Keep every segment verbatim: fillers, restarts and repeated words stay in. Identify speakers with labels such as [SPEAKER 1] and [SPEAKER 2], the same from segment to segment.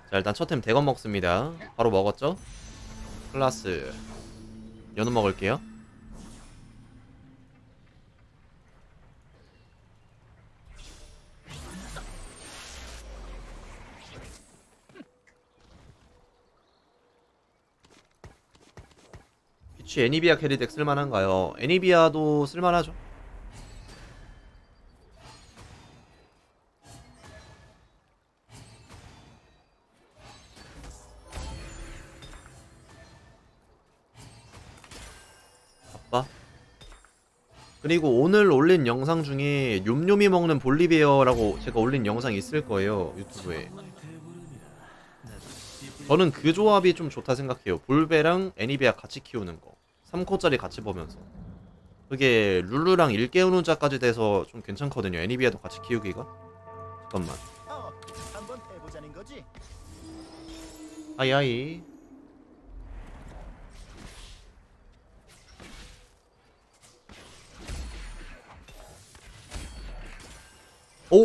[SPEAKER 1] 자, 일단 첫 템 대검 먹습니다. 바로 먹었죠? 클라스 연우 먹을게요. 피치 애니비아 캐리덱 쓸만한가요? 애니비아도 쓸만하죠. 바빠. 그리고 오늘 올린 영상 중에 욤욤이 먹는 볼리베어라고 제가 올린 영상 있을 거예요, 유튜브에. 저는 그 조합이 좀 좋다 생각해요. 볼베랑 애니비아 같이 키우는 거. 삼 코짜리 같이 보면서. 그게 룰루랑 일개운우자까지 돼서 좀 괜찮거든요. 애니비아도 같이 키우기가. 잠깐만.
[SPEAKER 2] 어, 한번 해보자는 거지.
[SPEAKER 1] 아이아이. 오!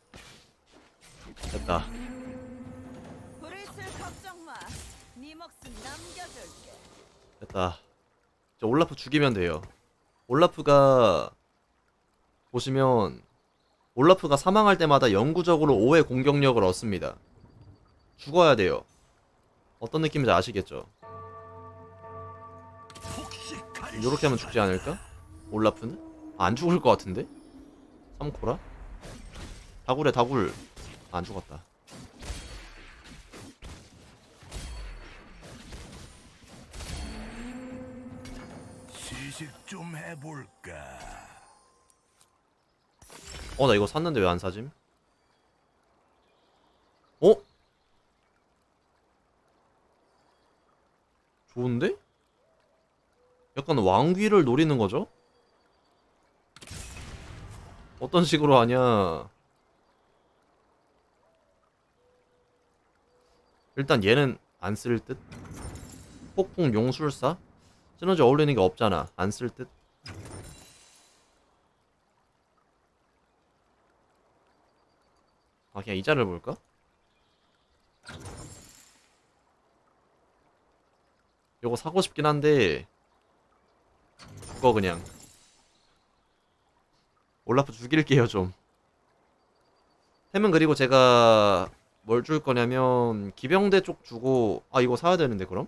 [SPEAKER 1] 됐다.
[SPEAKER 3] 브레이슬 걱정 마. 네 목숨 남겨줄게.
[SPEAKER 1] 됐다. 저 올라프 죽이면 돼요. 올라프가 보시면 올라프가 사망할 때마다 영구적으로 오의 공격력을 얻습니다. 죽어야 돼요. 어떤 느낌인지 아시겠죠? 요렇게 하면 죽지 않을까? 올라프는? 아, 안 죽을 것 같은데? 삼코라? 다굴에 다굴. 아, 안 죽었다.
[SPEAKER 2] 시식 좀 해볼까.
[SPEAKER 1] 어, 나 이거 샀는데 왜 안 사짐? 어? 좋은데? 약간 왕귀를 노리는 거죠? 어떤 식으로 하냐. 일단 얘는 안 쓸 듯? 폭풍 용술사? 시너지 어울리는 게 없잖아. 안 쓸 듯? 아, 그냥 이자를 볼까? 요거 사고 싶긴 한데 그거 그냥 올라프 죽일게요 좀. 템은 그리고 제가 뭘 줄 거냐면 기병대 쪽 주고, 아 이거 사야 되는데 그럼?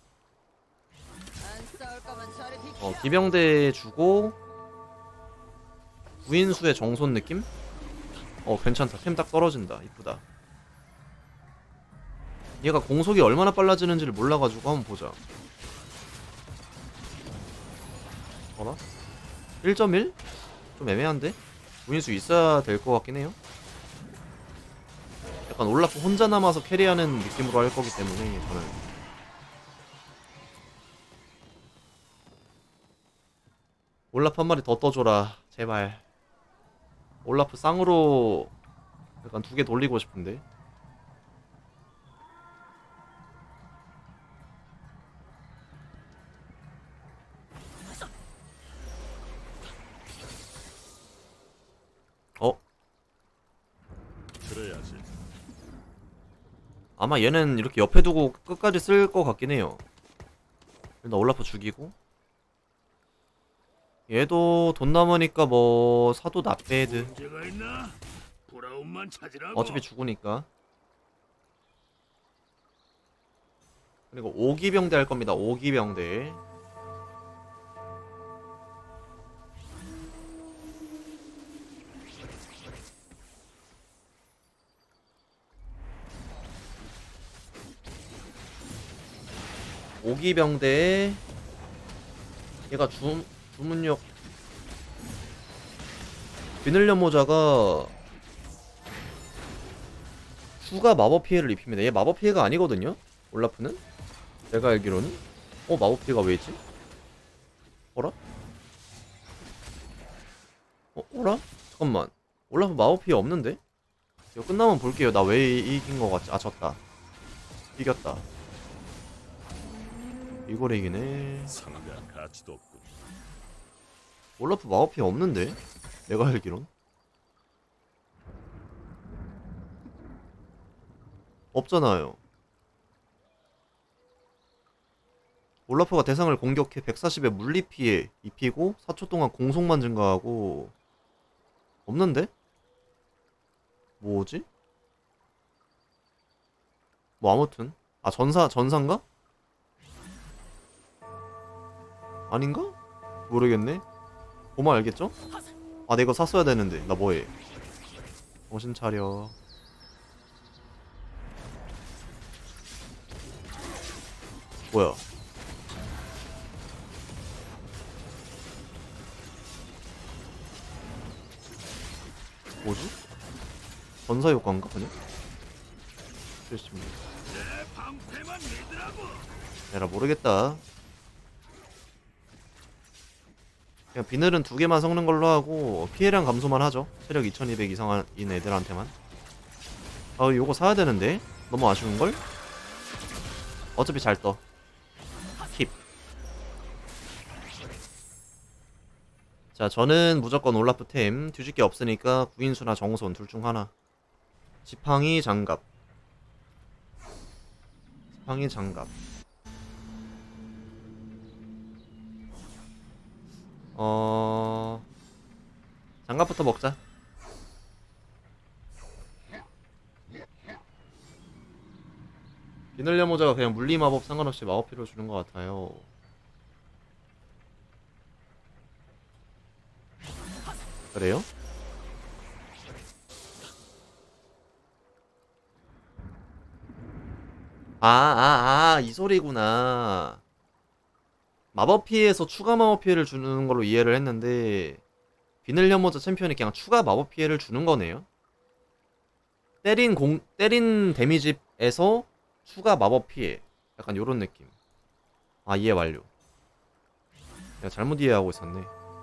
[SPEAKER 3] 안 싸울 거면 저리 비켜.
[SPEAKER 1] 어, 기병대 주고 구인수의 정손 느낌? 어, 괜찮다. 템 딱 떨어진다. 이쁘다. 얘가 공속이 얼마나 빨라지는지를 몰라가지고 한번 보자. 어라? 일 점 일? 좀 애매한데? 구인수 있어야 될 것 같긴 해요. 약간 올라프 혼자 남아서 캐리하는 느낌으로 할 거기 때문에 저는 올라프 한 마리 더 떠줘라 제발. 올라프 쌍으로 약간 두 개 돌리고 싶은데. 어?
[SPEAKER 2] 그래야지.
[SPEAKER 1] 아마 얘는 이렇게 옆에 두고 끝까지 쓸 것 같긴 해요. 일단 올라프 죽이고, 얘도 돈 남으니까 뭐 사도 나빼드.
[SPEAKER 2] 문제가 있나? 브라운만 찾으라고.
[SPEAKER 1] 어차피 죽으니까. 그리고 오기병대 할 겁니다. 오기병대. 오기병대에 얘가 주, 주문력 비늘려 모자가 추가 마법 피해를 입힙니다. 얘 마법 피해가 아니거든요? 올라프는? 내가 알기로는? 어? 마법 피해가 왜 있지? 어라? 어? 어라? 잠깐만. 올라프 마법 피해 없는데? 이거 끝나면 볼게요. 나 왜 이긴 거 같지? 아, 졌다. 이겼다. 이걸 이기네.
[SPEAKER 2] 상대한 가치도 없군.
[SPEAKER 1] 올라프 마법 피해 없는데? 내가 알기론? 없잖아요. 올라프가 대상을 공격해 백사십의 물리피해 입히고 사 초 동안 공속만 증가하고 없는데? 뭐지? 뭐 아무튼 아 전사 전사인가? 아닌가? 모르겠네. 보면 알겠죠? 아 내가 이거 샀어야 되는데 나 뭐해? 정신 차려. 뭐야? 뭐지? 전사 효과인가 그냥? 칠십육.
[SPEAKER 2] 내 방패만 믿으라고.
[SPEAKER 1] 에라 모르겠다. 그냥 비늘은 두 개만 섞는 걸로 하고 피해량 감소만 하죠. 체력 이천이백 이상인 애들한테만. 아 요거 사야 되는데 너무 아쉬운걸? 어차피 잘 떠. 킵. 자 저는 무조건 올라프템 뒤집게 없으니까 구인수나 정손 둘 중 하나. 지팡이 장갑. 지팡이 장갑. 어... 장갑부터 먹자. 비늘려 모자가 그냥 물리 마법 상관없이 마법 피를 주는 것 같아요. 그래요? 아, 아, 아, 이 소리구나. 마법 피해에서 추가 마법 피해를 주는 걸로 이해를 했는데 비늘 혐오자 챔피언이 그냥 추가 마법 피해를 주는 거네요. 때린 공 때린 데미지에서 추가 마법 피해. 약간 요런 느낌. 아 이해 완료. 내가 잘못 이해하고 있었네.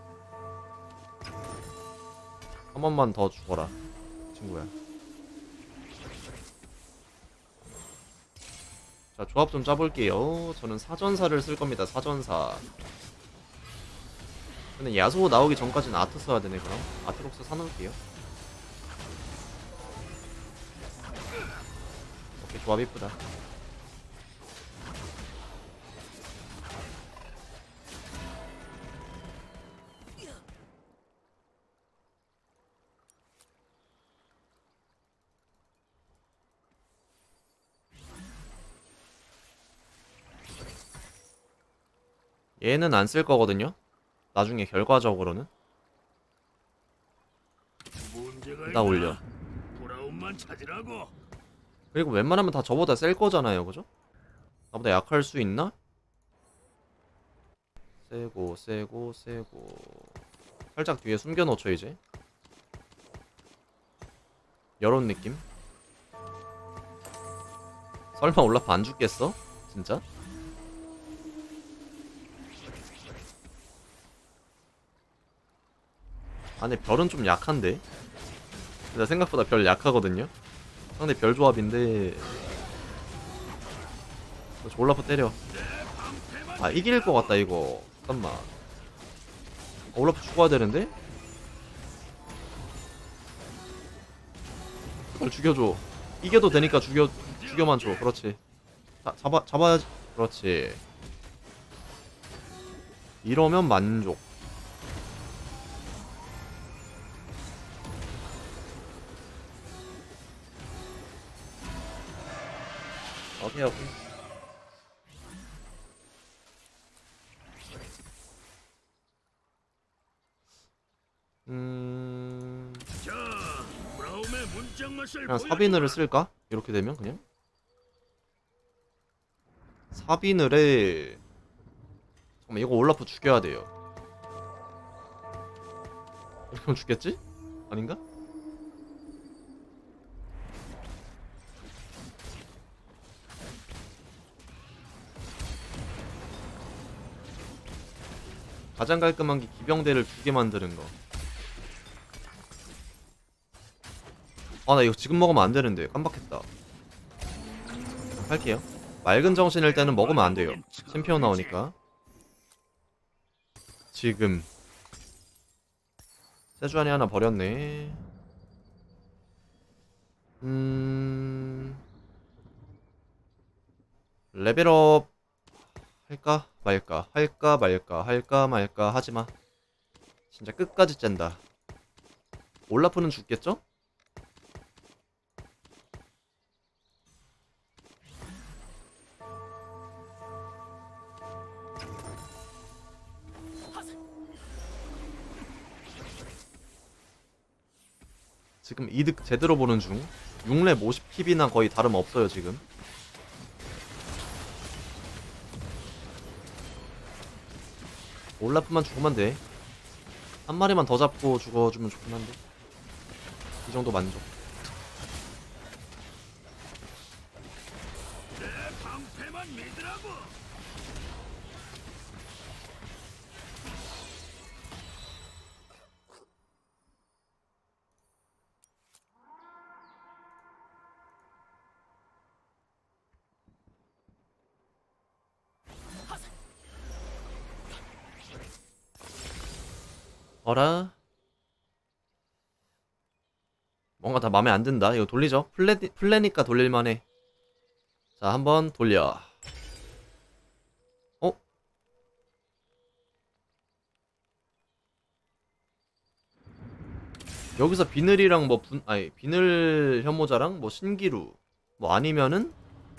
[SPEAKER 1] 한 번만 더 죽어라 친구야. 자 조합 좀 짜볼게요. 저는 사전사를 쓸 겁니다. 사전사. 근데 야소 나오기 전까지는 아트 써야 되네. 그럼 아트록스 사놓을게요. 오케이 조합 이쁘다. 얘는 안 쓸 거거든요. 나중에 결과적으로는.
[SPEAKER 2] 문제가
[SPEAKER 1] 나 올려.
[SPEAKER 2] 브라운만 찾으라고.
[SPEAKER 1] 그리고 웬만하면 다 저보다 셀 거잖아요, 그죠? 나보다 약할 수 있나? 세고 세고 세고 살짝 뒤에 숨겨놓죠 이제. 요런 느낌. 설마 올라프 안 죽겠어? 진짜? 아 근데 별은 좀 약한데? 근데 생각보다 별 약하거든요? 상대 별 조합인데 저 올라프 때려. 아 이길 것 같다 이거. 잠깐만. 어, 올라프 죽어야 되는데? 그걸 죽여줘. 이겨도 되니까 죽여, 죽여만 줘. 그렇지. 자, 잡아, 잡아야지. 그렇지. 이러면 만족. 오케이, 오케이. 음...
[SPEAKER 2] 자, 브라움의 문짝 맛을
[SPEAKER 1] 그냥 사비늘을 쓸까? 이렇게 되면 그냥? 사비늘에 잠깐만 이거 올라프 죽여야 돼요. 이러면 죽겠지? 아닌가? 가장 깔끔한 게 기병대를 두 개 만드는 거. 아 나 이거 지금 먹으면 안 되는데 깜빡했다. 할게요. 맑은 정신일 때는 먹으면 안 돼요. 챔피언 나오니까. 지금 세주안이 하나 버렸네. 음... 레벨업 할까 말까 할까 말까 할까 말까 하지마. 진짜 끝까지 짠다. 올라프는 죽겠죠? 지금 이득 제대로 보는 중. 육 렙 오십 킵이나 거의 다름없어요 지금. 올라프만 죽으면 돼. 한 마리만 더 잡고 죽어주면 좋긴 한데 이 정도 만족.
[SPEAKER 2] 내 방패만 믿으라고.
[SPEAKER 1] 어라? 뭔가 다 맘에 안 든다. 이거 돌리죠? 플레, 플레니까 돌릴만해. 자, 한번 돌려. 어? 여기서 비늘이랑 뭐 분, 아니, 비늘 현모자랑 뭐 신기루, 뭐 아니면은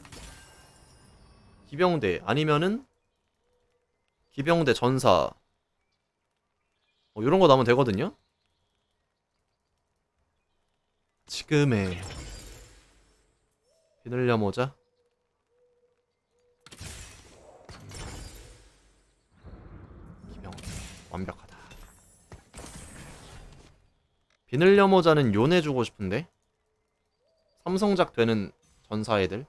[SPEAKER 1] 기병대, 아니면은 기병대 전사, 뭐 이런 거 나오면 되거든요? 지금의 비늘 현모자. 기병대, 완벽하다. 비늘 염호자는 요네주고 싶은데 삼성작 되는 전사 애들.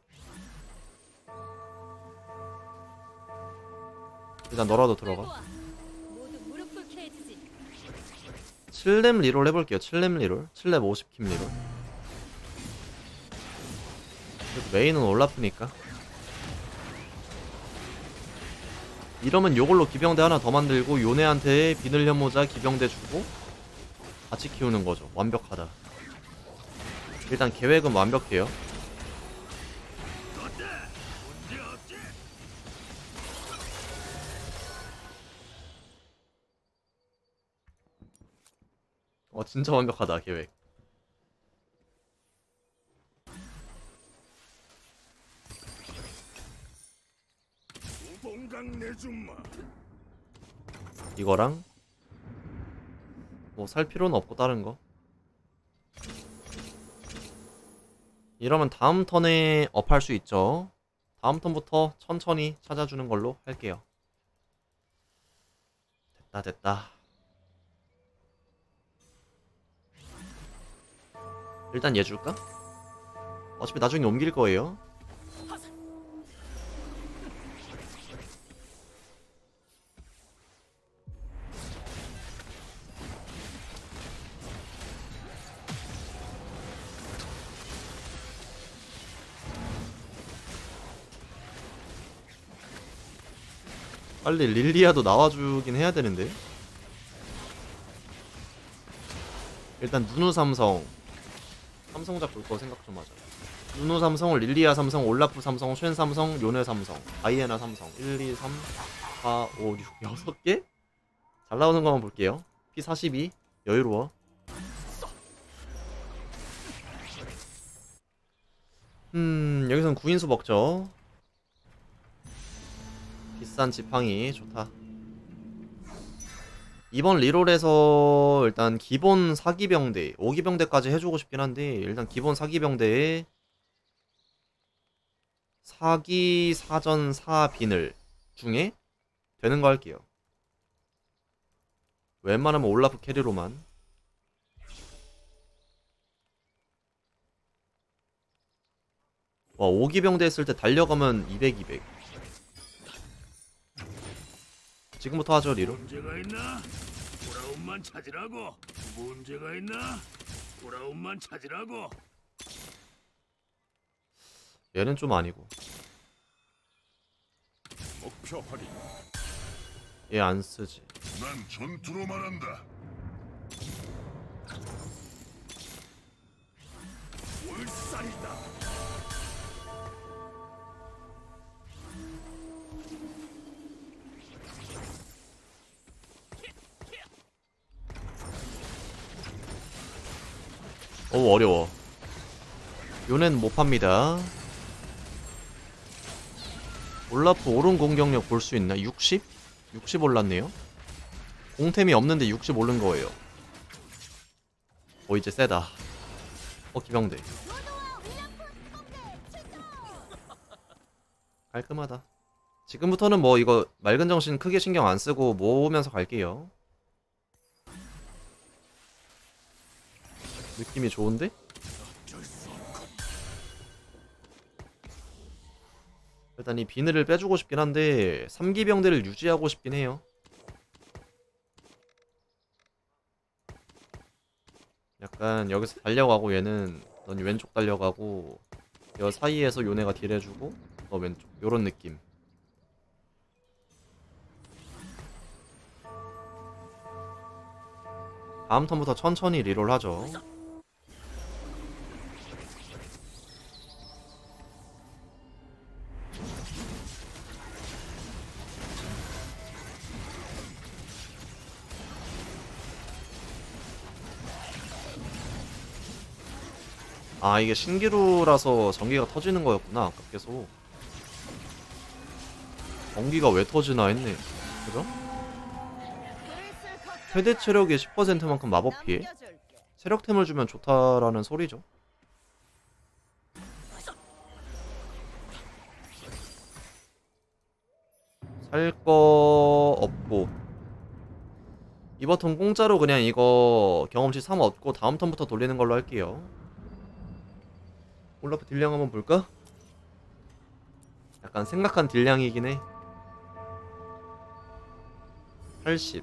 [SPEAKER 1] 일단 너라도 들어가.
[SPEAKER 3] 모두 무릎 꿇게 해주지.
[SPEAKER 1] 칠 렙 리롤 해볼게요. 칠 렙 리롤, 칠 렙 오십 킵 리롤. 그래도 메인은 올라프니까. 이러면 요걸로 기병대 하나 더 만들고 요네한테 비늘 현모자 기병대 주고 같이 키우는 거죠. 완벽하다. 일단 계획은 완벽해요.
[SPEAKER 2] 어때? 문제 없지?
[SPEAKER 1] 어 진짜 완벽하다 계획.
[SPEAKER 2] 우동강 내줌마.
[SPEAKER 1] 이거랑 뭐 살 필요는 없고 다른 거. 이러면 다음 턴에 업할 수 있죠. 다음 턴부터 천천히 찾아주는 걸로 할게요. 됐다 됐다. 일단 얘 줄까? 어차피 나중에 옮길 거예요. 빨리 릴리아도 나와주긴 해야 되는데. 일단 누누 삼성 삼성작 볼 거 생각 좀 하자. 누누 삼성, 릴리아 삼성, 올라프 삼성, 쉔 삼성, 요네 삼성, 다이애나 삼성. 일, 이, 삼, 사, 오, 육, 여섯 개? 잘 나오는 거만 볼게요. 피 사십이 여유로워. 음 여기선 구인수 먹죠. 비싼 지팡이 좋다. 이번 리롤에서 일단 기본 사기병대, 오기병대까지 해주고 싶긴 한데 일단 기본 사기병대에 사기, 사전, 사비늘 중에 되는 거 할게요. 웬만하면 올라프 캐리로만. 와 오기병대 했을 때 달려가면 이백, 이백. 지금부터 하죠 리롤.
[SPEAKER 2] 문제가 있나? 브라운만 찾으라고. 문제가 있나? 브라운만 찾으라고.
[SPEAKER 1] 얘는 좀 아니고.
[SPEAKER 2] 목표 확인.
[SPEAKER 1] 얘 안 쓰지.
[SPEAKER 2] 난 전투로 말한다. 올살이다.
[SPEAKER 1] 어우 어려워. 요네는 못 팝니다. 올라프 오른 공격력 볼 수 있나? 육십? 육십 올랐네요. 공템이 없는데 육십 오른 거예요. 어 이제 세다. 어 기병대 깔끔하다. 지금부터는 뭐 이거 맑은 정신 크게 신경 안 쓰고 모으면서 갈게요. 느낌이 좋은데? 일단 이 비늘을 빼주고 싶긴 한데 삼 기병대를 유지하고 싶긴 해요. 약간 여기서 달려가고 얘는 넌 왼쪽 달려가고 여 사이에서 요네가 딜해주고 너 왼쪽 요런 느낌. 다음 턴부터 천천히 리롤 하죠. 아 이게 신기루라서 전기가 터지는 거였구나. 아까 계속 전기가 왜 터지나 했네. 그죠? 최대 체력의 십 퍼센트만큼 마법 피해? 체력템을 주면 좋다라는 소리죠. 살 거 없고 이번 턴 공짜로 그냥 이거 경험치 삼 얻고 다음 턴부터 돌리는 걸로 할게요. 올라프 딜량 한번 볼까? 약간 생각한 딜량이긴 해. 팔십.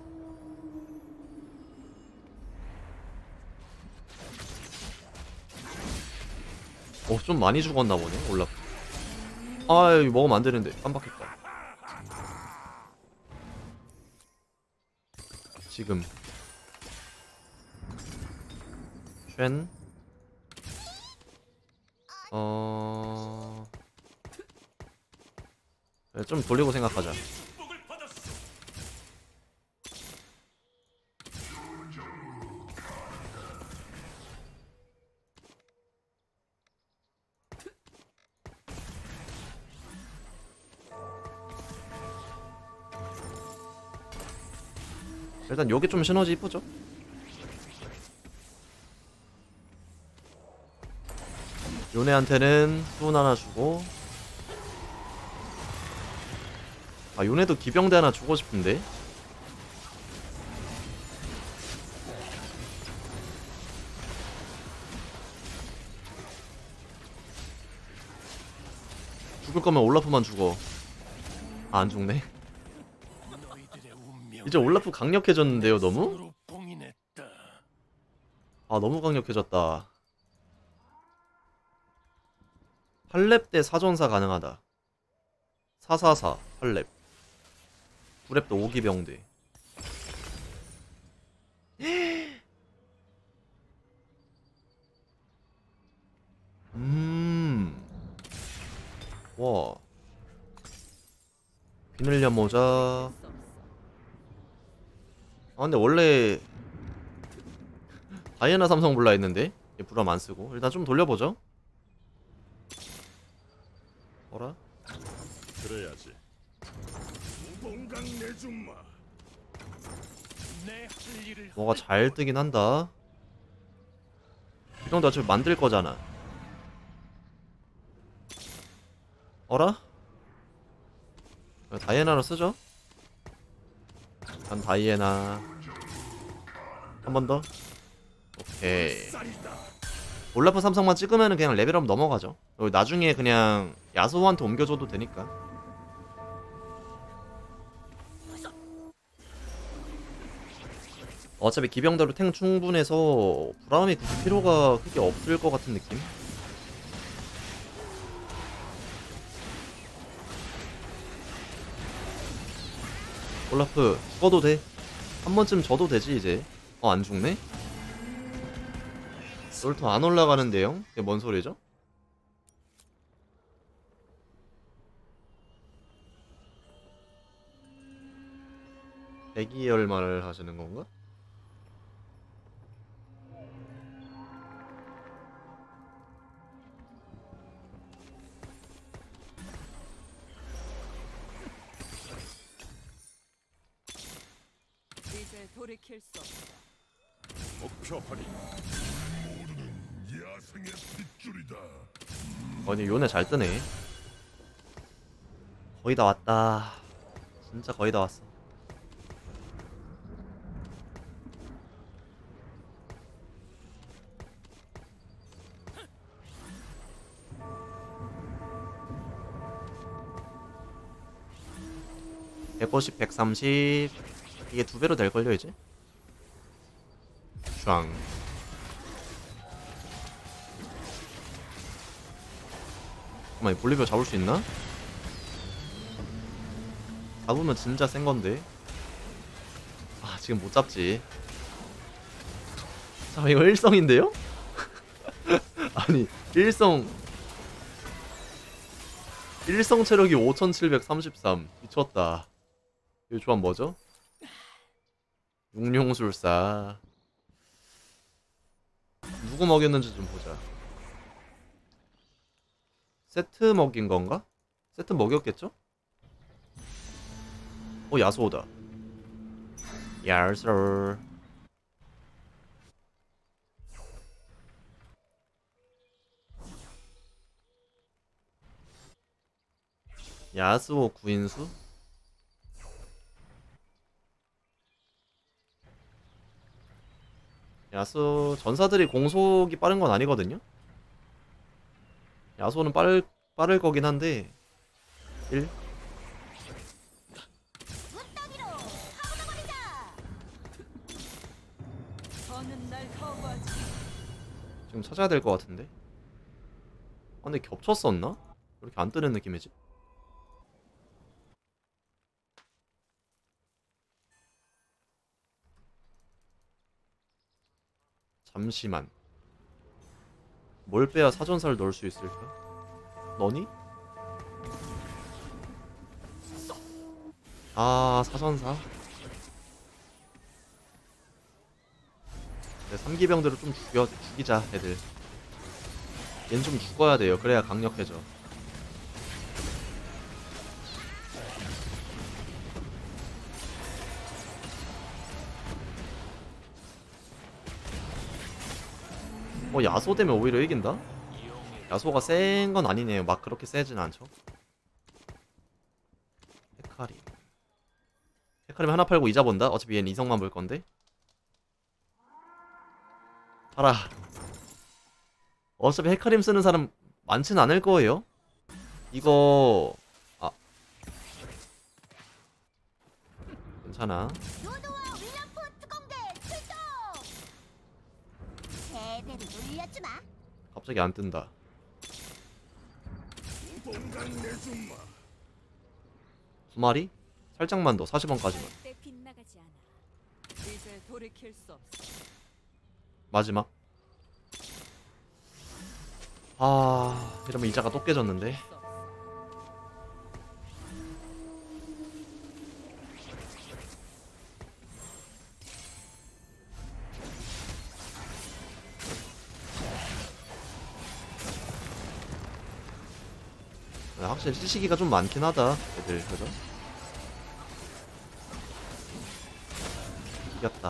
[SPEAKER 1] 어, 좀 많이 죽었나 보네, 올라프. 아, 이거 먹으면 안 되는데. 깜빡했다. 지금. 쉔. 어... 네, 좀 돌리고 생각하자. 일단 요게 좀 시너지 이쁘죠? 요네한테는 수은 하나 주고 아 요네도 기병대 하나 주고 싶은데 죽을 거면 올라프만 죽어. 아 안 죽네. 이제 올라프 강력해졌는데요 너무? 아 너무 강력해졌다. 팔 렙 때 사전사 가능하다. 사사사 팔 렙 구 렙도 오 기병대. 음. 와. 비늘려 모자. 아 근데 원래 다이애나 삼성 불라 했는데 얘 불암 안 쓰고 일단 좀 돌려보죠. 어라?
[SPEAKER 2] 그래야지. 봉강 내줌마. 내할 일을
[SPEAKER 1] 뭐가 잘 뜨긴 한다. 이정도 어차피 만들 거잖아. 어라? 다이애나로 쓰죠? 한 다이애나 한 번 더. 오케이. 올라프 삼성만 찍으면 그냥 레벨업 넘어가죠. 그리고 나중에 그냥 야수호한테 옮겨줘도 되니까. 어차피 기병대로 탱 충분해서 브라움이 굳이 필요가 크게 없을 것 같은 느낌? 올라프 죽어도 돼. 한 번쯤 져도 되지 이제. 어 안 죽네? 롤터 안 올라가는데요? 이게 뭔 소리죠? 대기열 말을 하시는 건가?
[SPEAKER 4] 돌이킬 수 없다.
[SPEAKER 2] 목표 확인.
[SPEAKER 5] 야생의 핏줄이다.
[SPEAKER 1] 아니 요네 잘 뜨네. 거의 다 왔다. 진짜 거의 다 왔어. 백오십, 백삼십. 이게 두 배로 될걸요 이제? 샹. 잠깐만, 볼리비아 잡을 수 있나? 잡으면 진짜 센 건데. 아, 지금 못 잡지. 잠깐, 이거 일성인데요? 아니, 일성. 일성 체력이 오천칠백삼십삼. 미쳤다. 이 조합 뭐죠? 육룡술사. 누구 먹였는지 좀 보자. 세트 먹인 건가? 세트 먹였겠죠? 어, 야소다. 야소. 야스오 구인수? 야수 전사들이 공속이 빠른 건 아니거든요? 야소는 빠를, 빠를 거긴 한데 일?
[SPEAKER 4] 더는 날 거부하지.
[SPEAKER 1] 지금 찾아야 될 것 같은데. 아, 근데 겹쳤었나? 왜 이렇게 안 뜨는 느낌이지? 잠시만. 뭘 빼야 사전사를 넣을 수 있을까? 너니? 아, 사전사. 네, 삼기병들을 좀 죽여, 죽이자, 애들. 얜 좀 죽어야 돼요. 그래야 강력해져. 어, 야소 되면 오히려 이긴다? 야소가 센 건 아니네요. 막 그렇게 세진 않죠. 헤카림. 헤카림 하나 팔고 이자 본다? 어차피 얘는 이성만 볼 건데. 팔아. 어차피 헤카림 쓰는 사람 많진 않을 거예요. 이거 아 괜찮아.
[SPEAKER 3] 요도와 윌럼프 특공대 출동. 제대로 놀려주마.
[SPEAKER 1] 갑자기 안 뜬다.
[SPEAKER 2] 공간 내줌마.
[SPEAKER 1] 두 마리? 살짝만 더. 사십 원까지만.
[SPEAKER 3] 때 빗나가지 않아.
[SPEAKER 4] 이제 돌이킬 수 없어.
[SPEAKER 1] 마지막. 아, 이러면 이자가 또 깨졌는데.
[SPEAKER 4] 수 없어.
[SPEAKER 1] 아, 확실히 찌시기가 좀 많긴 하다. 애들 그죠? 이겼다.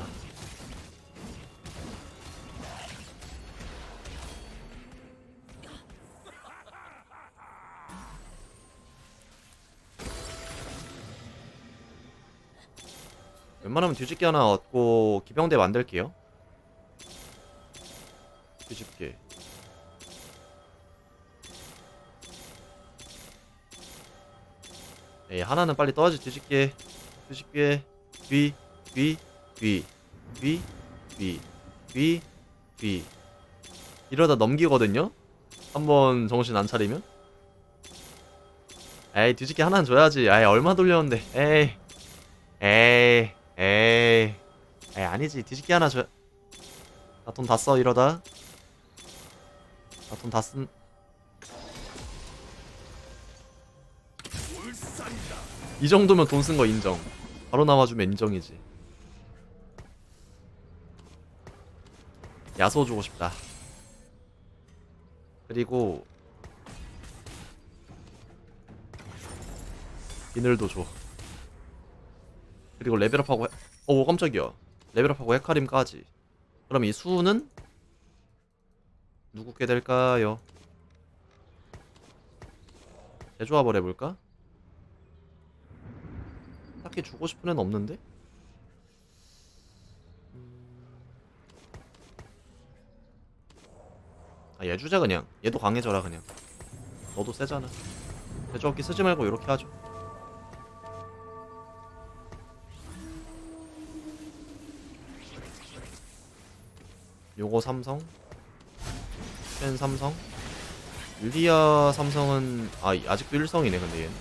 [SPEAKER 1] 웬만하면 뒤집기 하나 얻고 기병대 만들게요. 뒤집기. 에이, 하나는 빨리 떠야지. 뒤집기. 뒤집기. 뒤, 뒤, 뒤, 뒤, 뒤, 뒤, 뒤. 이러다 넘기거든요? 한번 정신 안 차리면? 에이, 뒤집기 하나는 줘야지. 에이, 얼마 돌렸는데. 에이. 에이. 에이. 에이, 아니지. 뒤집기 하나 줘야. 나 돈 다 써, 이러다. 나 돈 다 쓴.
[SPEAKER 2] 울산이다.
[SPEAKER 1] 이 정도면 돈 쓴 거 인정. 바로 나와주면 인정이지. 야소 주고 싶다. 그리고 비늘도 줘. 그리고 레벨업하고 해... 어 깜짝이야. 레벨업하고 헤카림까지. 그럼 이 수는 누구께 될까요? 재조합을 해볼까? 딱히 주고 싶은 애는 없는데? 아, 얘 주자 그냥. 얘도 강해져라 그냥. 너도 세잖아. 재조합기 쓰지 말고 이렇게 하죠. 요거 삼성, 펜 삼성, 릴리아 삼성은 아 아직도 일성이네 근데 얘는.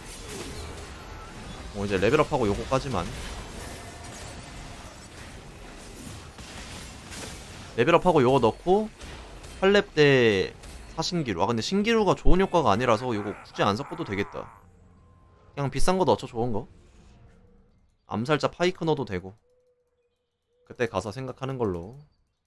[SPEAKER 1] 어 이제 레벨업하고 요거까지만. 레벨업하고 요거 넣고 팔 렙 때 사신기루. 아 근데 신기루가 좋은 효과가 아니라서 요거 굳이 안 섞어도 되겠다. 그냥 비싼 거 넣죠. 좋은 거. 암살자 파이크 넣어도 되고. 그때 가서 생각하는 걸로.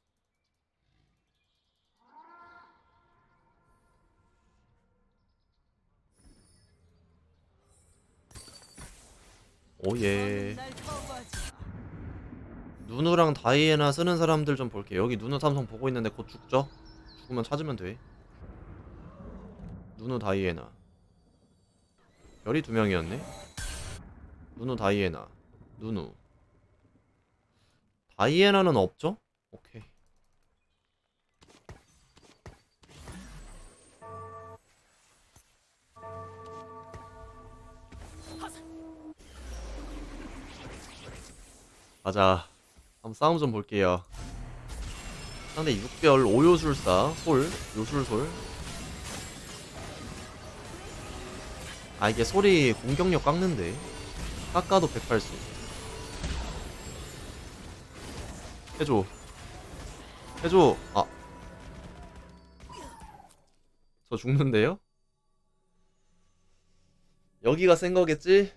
[SPEAKER 1] 오예.
[SPEAKER 4] 더는 날 거부하지 마.
[SPEAKER 1] 누누랑 다이애나 쓰는 사람들 좀 볼게요. 여기 누누 삼성 보고 있는데 곧 죽죠? 죽으면 찾으면 돼. 누누 다이애나. 별이 두 명이었네. 누누 다이애나. 누누. 다이애나는 없죠? 오케이. 가자. 한번 싸움 좀 볼게요. 상대 육별 오요술사 솔 요술솔. 아 이게 솔이 공격력 깎는데 깎아도 백팔 수. 해줘 해줘. 아 저 죽는데요? 여기가 센 거겠지?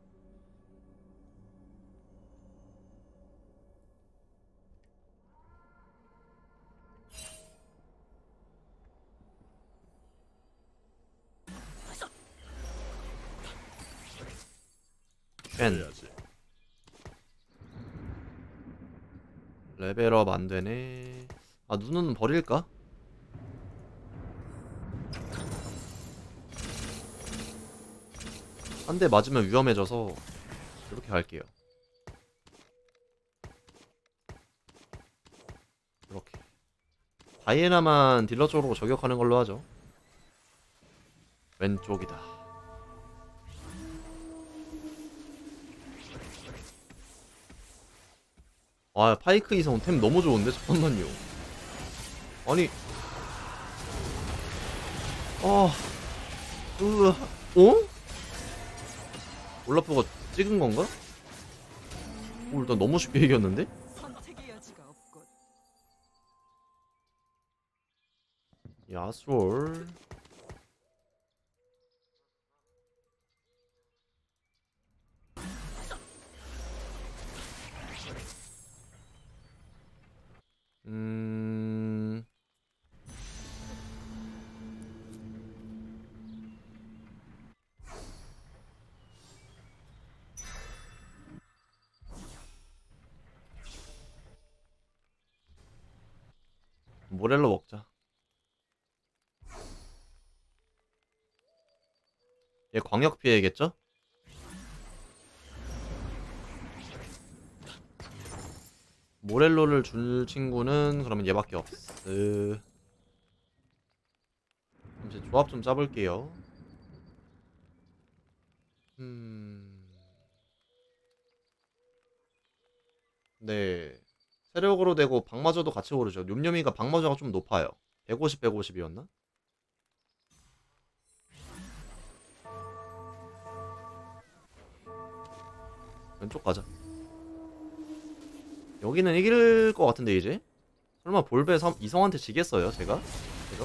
[SPEAKER 1] 펜
[SPEAKER 2] 해야지.
[SPEAKER 1] 레벨업 안되네. 아 눈은 버릴까? 한 대 맞으면 위험해져서 이렇게 갈게요. 이렇게 다이애나만 딜러 쪽으로 저격하는 걸로 하죠. 왼쪽이다. 아 파이크 이성 템 너무 좋은데? 잠깐만요. 아니 아 으 어? 올라프가 찍은 건가? 오 일단 너무 쉽게 이겼는데?
[SPEAKER 4] 선택의 여지가 없군.
[SPEAKER 1] 야솔 음... 모렐로 먹자. 얘 광역 피해겠죠? 모렐로를 줄 친구는 그러면 얘밖에 없어. 이제 조합 좀 짜볼게요. 음... 네. 세력으로 되고 방마저도 같이 오르죠. 뇸뇸이가 방마저가 좀 높아요. 백오십, 백오십이었나? 왼쪽 가자. 여기는 이길 것 같은데 이제? 설마 볼베 삼, 이성한테 지겠어요 제가? 이거?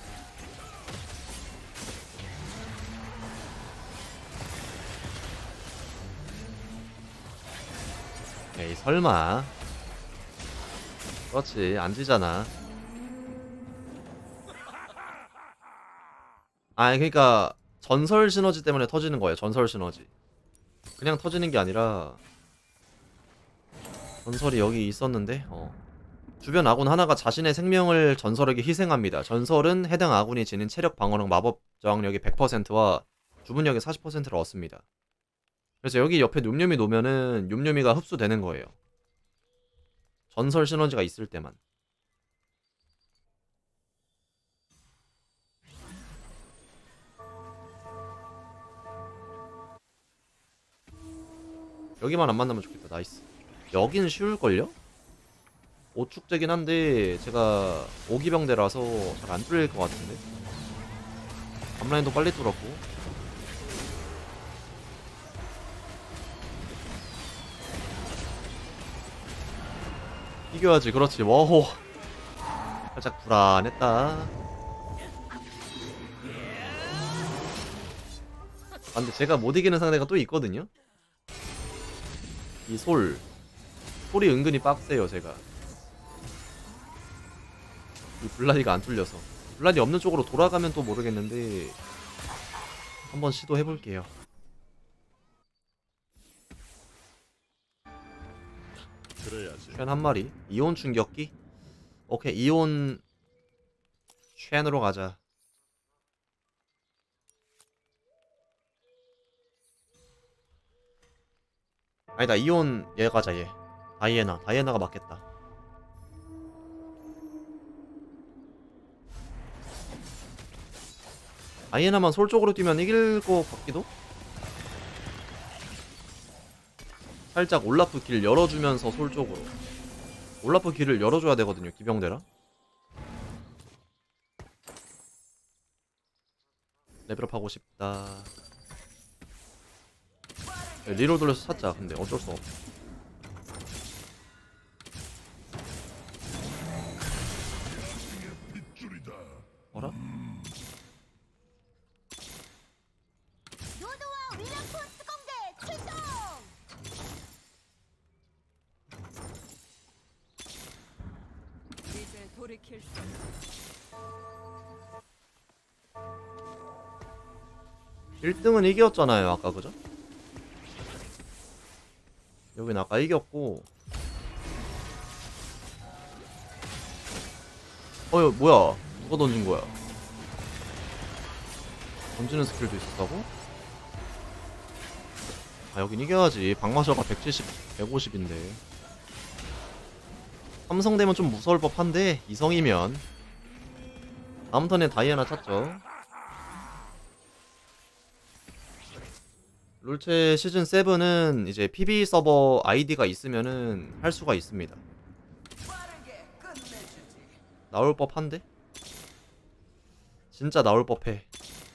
[SPEAKER 1] 에이 설마. 그렇지 안 지잖아. 아 그니까 전설 시너지 때문에 터지는 거예요. 전설 시너지. 그냥 터지는 게 아니라 전설이 여기 있었는데 어. 주변 아군 하나가 자신의 생명을 전설에게 희생합니다. 전설은 해당 아군이 지닌 체력 방어력 마법 저항력이 백 퍼센트와 주문력이 사십 퍼센트를 얻습니다. 그래서 여기 옆에 뇸뇸이 놓으면은 뇸뇸이가 흡수되는 거예요. 전설 시너지가 있을 때만. 여기만 안 만나면 좋겠다. 나이스. 여긴 쉬울걸요? 오축제긴 한데 제가 오기병대라서 잘 안 뚫릴 것 같은데. 앞라인도 빨리 뚫었고. 이겨야지. 그렇지. 워호. 살짝 불안했다. 아, 근데 제가 못 이기는 상대가 또 있거든요. 이 솔. 솔이 은근히 빡세요. 제가 이 블라디가 안 뚫려서. 블라디 없는 쪽으로 돌아가면 또 모르겠는데 한번 시도해볼게요.
[SPEAKER 2] 그래야지.
[SPEAKER 1] 쉔 한 마리. 이온 충격기. 오케이. 이온 쉔으로 가자. 아니다. 이온 얘 가자. 얘 다이애나. 다이애나가 맞겠다. 다이애나만 솔 쪽으로 뛰면 이길 것 같기도? 살짝 올라프 길 열어주면서 솔 쪽으로. 올라프 길을 열어줘야 되거든요. 기병대라. 레벨업 하고 싶다. 리로 돌려서 찾자. 근데 어쩔 수 없어. 어라?
[SPEAKER 3] 노드와 위력 포스트 공개 출동.
[SPEAKER 4] 이제 돌이킬 수
[SPEAKER 1] 일 등은 이겼잖아요. 아까 그죠? 여긴 아까 이겼고. 어휴 뭐야. 누가 던진 거야. 던지는 스킬도 있었다고? 아 여긴 이겨야지. 박마셔가 백칠십, 백오십인데 삼성되면 좀 무서울 법한데 이성이면. 다음 턴에 다이애나 찾죠. 롤체 시즌 칠은 이제 피비 서버 아이디가 있으면은 할 수가 있습니다.
[SPEAKER 4] 빠르게 끝내주지.
[SPEAKER 1] 나올 법한데? 진짜 나올 법해.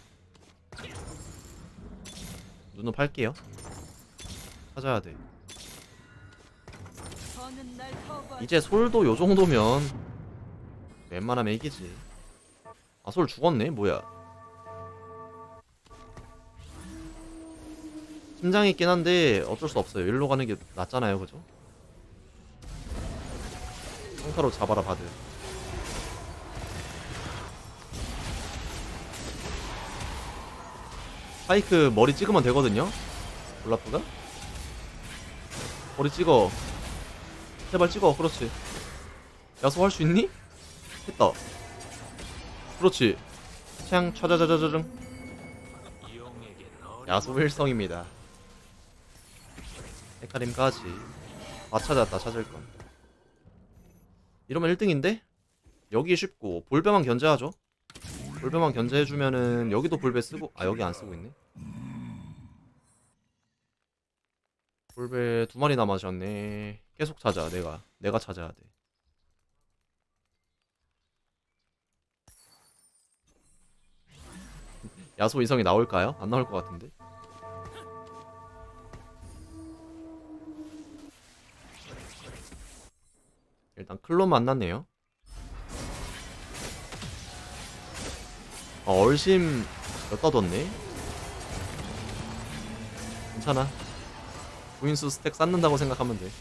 [SPEAKER 1] 눈을 팔게요. 찾아야 돼.
[SPEAKER 4] 저는 날 커버하지.
[SPEAKER 1] 이제 솔도 요 정도면 웬만하면 이기지. 아, 솔 죽었네? 뭐야. 심장이 있긴 한데 어쩔 수 없어요. 일로 가는 게 낫잖아요. 그죠? 성타로 잡아라 바드. 파이크 머리 찍으면 되거든요? 올라프가? 머리 찍어. 제발 찍어. 그렇지. 야수 할 수 있니? 했다. 그렇지. 창 차자자자자정. 야수 일성입니다. 헤카림까지. 다 찾았다. 찾을건. 이러면 일 등인데? 여기 쉽고 볼배만 견제하죠. 볼배만 견제해주면은 여기도 볼배 쓰고. 아 여기 안 쓰고 있네. 볼배 두 마리 남아졌네. 계속 찾아. 내가 내가 찾아야 돼. 야수 이성이 나올까요? 안 나올 것 같은데. 일단 클론 만났네요. 어, 얼심 몇 닫았네. 괜찮아. 구인수 스택 쌓는다고 생각하면 돼.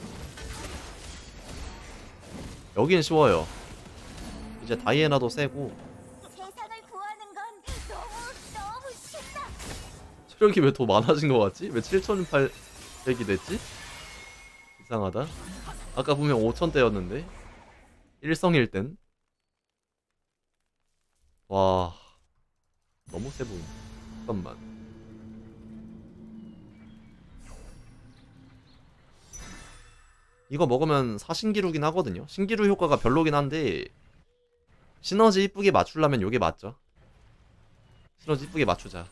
[SPEAKER 1] 여긴 쉬워요. 이제 다이애나도 세고.
[SPEAKER 3] 세상을 구하는 건 너무 너무 쉽다.
[SPEAKER 1] 체력이 왜 더 많아진 것 같지? 왜 칠천팔백이 됐지? 이상하다. 아까 보면 오천대였는데 일성일땐. 와 너무 세 보인다. 잠깐만. 이거 먹으면 사신기루긴 하거든요. 신기루 효과가 별로긴 한데 시너지 이쁘게 맞추려면 요게 맞죠. 시너지 이쁘게 맞추자.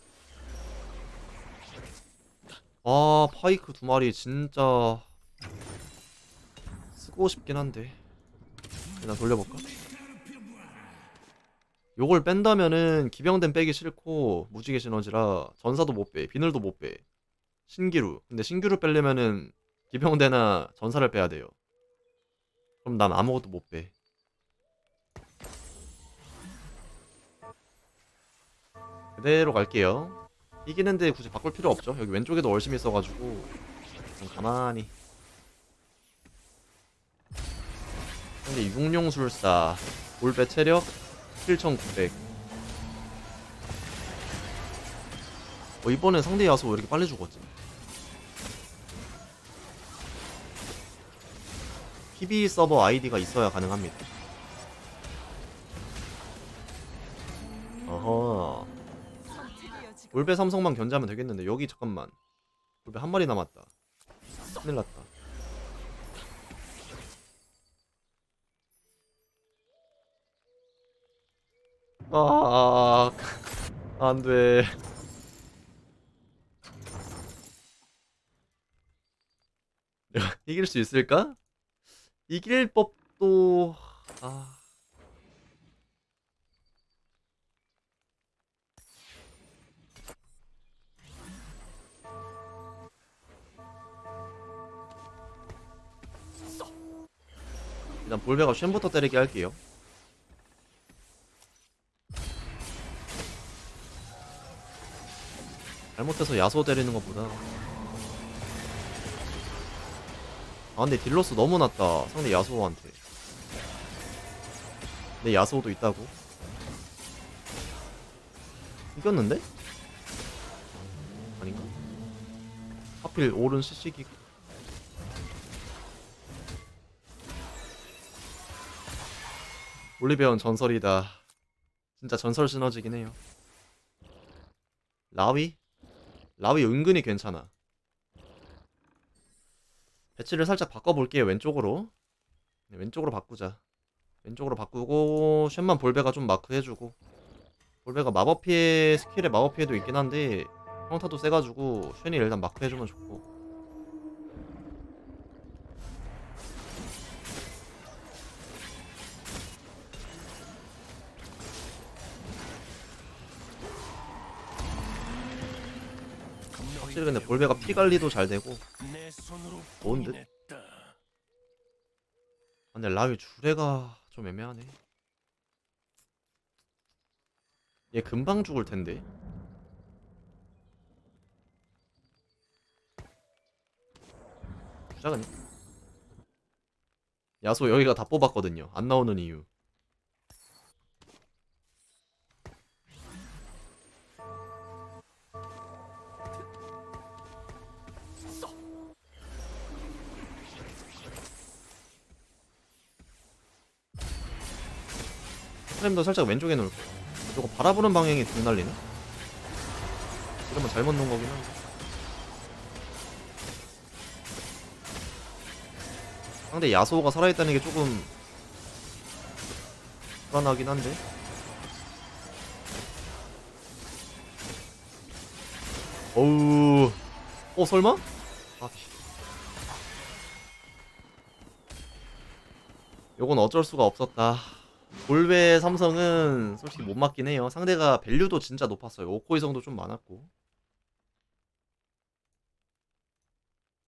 [SPEAKER 1] 아 파이크 두 마리 진짜 쓰고 싶긴 한데 일단 돌려볼까? 요걸 뺀다면은 기병대 빼기 싫고 무지개 시너지라 전사도 못빼 비늘도 못빼 신기루. 근데 신기루 빼려면은 기병대나 전사를 빼야 돼요. 그럼 난 아무것도 못빼. 그대로 갈게요. 이기는데 굳이 바꿀 필요 없죠. 여기 왼쪽에도 얼심이 있어가지고 그냥 가만히. 근데 육룡술사 볼배 체력 칠천구백. 어 이번엔 상대 야수 왜 이렇게 빨리 죽었지? 피비 서버 아이디가 있어야 가능합니다. 어허. 볼배 삼성만 견제하면 되겠는데 여기 잠깐만. 볼배 한 마리 남았다. 큰일 났다. 아, 안 돼. 내가 이길 수 있을까? 이길 법도. 아. 일단 볼베가 쉔부터 때리게 할게요. 잘못해서 야소 때리는 것보다. 아 근데 딜로스 너무 낮다 상대 야소한테. 내 야소도 있다고? 이겼는데? 아닌가? 하필 오른 시시기. 올리베온 전설이다. 진짜 전설 시너지긴 해요. 라위? 라위 은근히 괜찮아. 배치를 살짝 바꿔볼게요. 왼쪽으로. 네, 왼쪽으로 바꾸자. 왼쪽으로 바꾸고 쉔만 볼베가 좀 마크 해주고. 볼베가 마법 피해 스킬에 마법 피해도 있긴 한데 평타도 세가지고 쉔이 일단 마크 해주면 좋고. 확실히 근데 볼베가 피 관리도 잘 되고 좋은 듯? 아, 근데 라위 주례가 좀 애매하네. 얘 금방 죽을 텐데. 작은 야소 여기가 다 뽑았거든요. 안 나오는 이유. 프렘도 살짝 왼쪽에 놓을 거야. 저거 바라보는 방향이 등 날리네? 이러면 잘못 놓은 거긴 한데. 상대 야소가 살아있다는 게 조금 불안하긴 한데. 어우. 어 설마? 아, 요건 어쩔 수가 없었다. 볼베 삼성은 솔직히 못 맞긴 해요. 상대가 밸류도 진짜 높았어요. 오코 이성도 좀 많았고.